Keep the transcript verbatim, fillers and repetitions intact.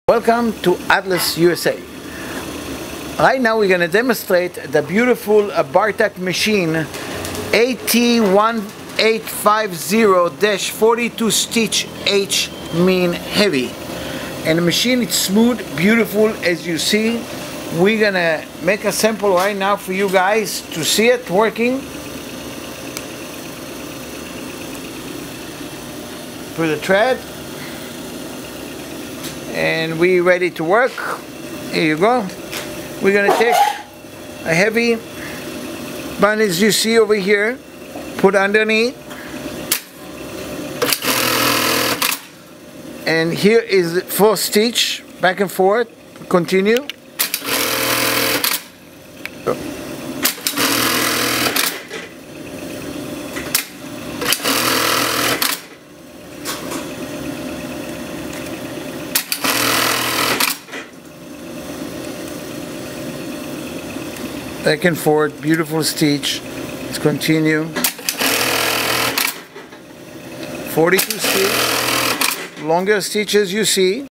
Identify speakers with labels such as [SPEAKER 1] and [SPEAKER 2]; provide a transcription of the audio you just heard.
[SPEAKER 1] Welcome to Atlas U S A. Right now we're going to demonstrate the beautiful uh, Bartack machine A T eighteen fifty dash forty-two H mean heavy. And the machine is smooth, beautiful as you see. We're going to make a sample right now for you guys to see it working. Put the thread. And we're ready to work. Here you go. We're gonna take a heavy band as you see over here, put underneath, and here is the four stitch back and forth. Continue. Back and forth, beautiful stitch. Let's continue. forty-two stitch, longer stitches you see.